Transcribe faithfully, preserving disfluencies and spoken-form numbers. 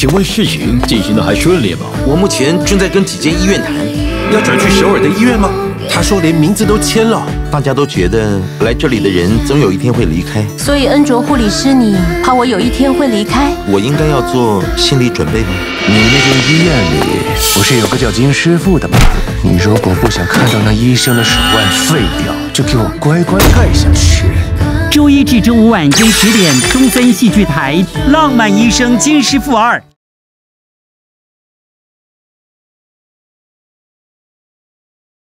请问事情进行的还顺利吗？ 我目前正在跟几间医院谈，要转去首尔的医院吗？ 他说连名字都签了。 大家都觉得来这里的人总有一天会离开， 所以恩卓护理师，你怕我有一天会离开？ 我应该要做心理准备吗？ 你那间医院里不是有个叫金师傅的吗？你如果不想看到那医生的手腕废掉，就给我乖乖盖下去。 周一至周五晚间十点，东森戏剧台《浪漫医生金师傅二》。